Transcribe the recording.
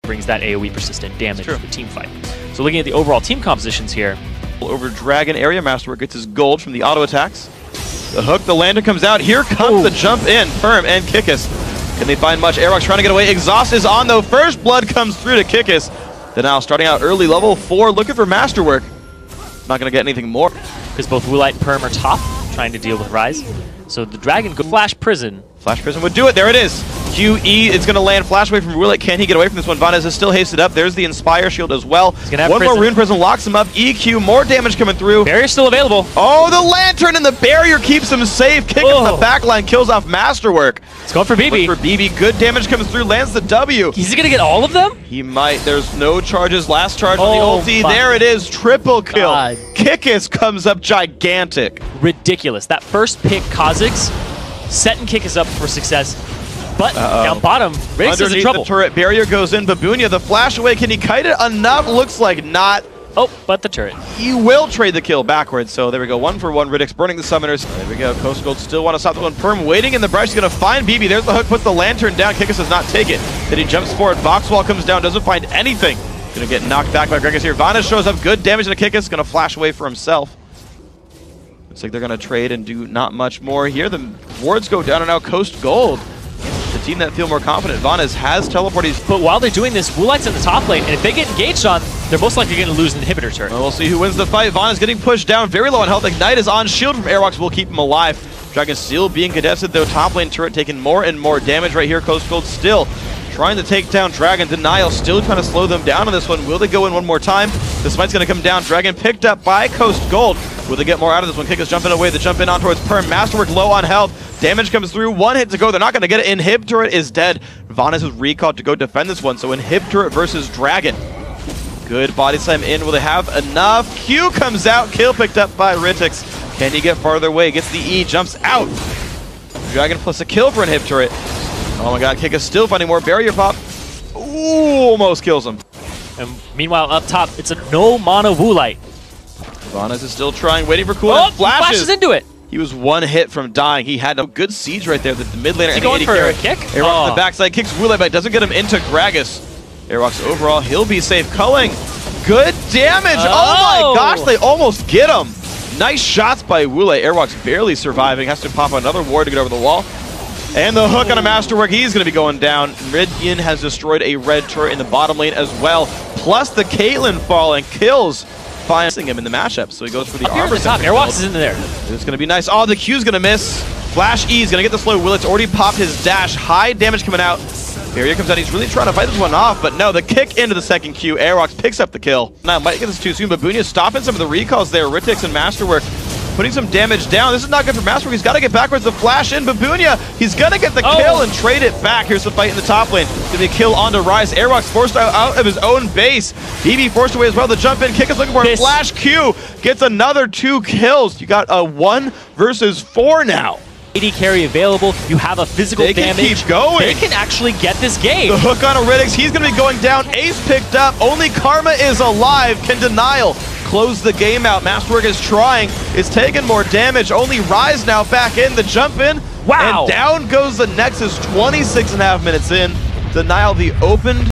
brings that AoE persistent damage to the team fight. So looking at the overall team compositions here. Over Dragon area, Masterwork gets his gold from the auto attacks. The hook, the lander comes out. Here comes the jump in. Perm and Kikis. Can they find much? Airrock's trying to get away. Exhaust is on though. First blood comes through to Kikis. Denial starting out early, level 4, looking for Masterwork. Not going to get anything more. Because both Woolite and Perm are top, trying to deal with Rise. So the Dragon could Flash Prison. Flash Prison would do it. There it is. QE, it's going to land flash away from Woolite. Can he get away from this one? Vanez is still hasted up. There's the Inspire Shield as well. One more Rune Prison locks him up. EQ, more damage coming through. Barrier's still available. Oh, the Lantern and the barrier keeps him safe. Kick him the backline, kills off Masterwork. It's going for BB. For BB, good damage comes through, lands the W. Is he going to get all of them? He might. There's no charges. Last charge on the ulti. There it is. Triple kill. Kikis comes up gigantic. Ridiculous. That first pick, Kha'Zix, setting Kikis up for success. But down bottom, Ridix is in trouble. The turret barrier goes in. Babunia, the flash away. Can he kite it enough? Looks like not. Oh, but the turret. He will trade the kill backwards. So there we go. 1 for 1. Ridix burning the summoners. There we go. Coast Gold still want to stop the one. Perm waiting in the brush. He's going to find BB. There's the hook. Puts the lantern down. Kikis does not take it. Then he jumps forward. Voxwall comes down. Doesn't find anything. Going to get knocked back by Gregus here. Vanez shows up. Good damage to Kikis. Going to flash away for himself. Looks like they're going to trade and do not much more here. The wards go down and now Coast Gold. The team that feel more confident. Vanez has teleported. But while they're doing this, Woolite's in the top lane, and if they get engaged on, they're most likely going to lose an inhibitor turret. Well, we'll see who wins the fight. Vanez getting pushed down, very low on health. Ignite is on. Shield from Airwalks will keep him alive. Dragon still being contested, though. Top lane turret taking more and more damage right here. Coast Gold still trying to take down Dragon. Denial still trying to slow them down on this one. Will they go in one more time? The smite's going to come down. Dragon picked up by Coast Gold. Will they get more out of this one? Kikis jumping away. The jump in on towards Perm. Masterwork low on health. Damage comes through. 1 hit to go. They're not going to get it. Inhib turret is dead. Vanez was recalled to go defend this one. So Inhib turret versus Dragon. Good body slam in. Will they have enough? Q comes out. Kill picked up by Ridix. Can he get farther away? Gets the E. Jumps out. Dragon plus a kill for Inhib turret. Oh my god. Kikis still finding more barrier pop. Ooh, almost kills him. And meanwhile, up top, it's a no mana Woolite. Vanez is still trying, waiting for cooldown. Flashes into it. He was 1 hit from dying. He had a good siege right there. The mid laner. Is he going for a kick? Airrock on the backside kicks Woolite, but doesn't get him into Gragas. Airrock's overall, he'll be safe. Culling, good damage. Oh my gosh, they almost get him. Nice shots by Woolite. Airrock's barely surviving. Has to pop another ward to get over the wall. And the hook on a Masterwork. He's going to be going down. Ridian has destroyed a red turret in the bottom lane as well. Plus the Caitlyn falling kills. Finding him in the matchup, so he goes for the Arbor. Airwalks is in there. It's going to be nice. Oh, the Q's going to miss. Flash E is going to get the slow. Willits already popped his dash. High damage coming out. Barrier comes out. He's really trying to fight this one off, but no, the kick into the second Q. Airwalks picks up the kill. Now, might get this too soon, but Babunia stopping some of the recalls there. Ritix and Masterwork putting some damage down. This is not good for Masterwork. He's got to get backwards. The flash in. Babunia, he's going to get the kill and trade it back. Here's the fight in the top lane. Going to be a kill onto Rise. Airwalks forced out of his own base. BB forced away as well. The jump in. Kick is looking for a flash Q. Gets another 2 kills. You got a 1 versus 4 now. AD carry available. You have a physical damage. They can keep going. They can actually get this game. The hook on Ridix. He's going to be going down. Ace picked up. Only Karma is alive. Can Denial close the game out? Masterwork is trying. It's taking more damage. Only Rise now back in. The jump in. Wow. And down goes the Nexus. 26.5 minutes in. Denial the opened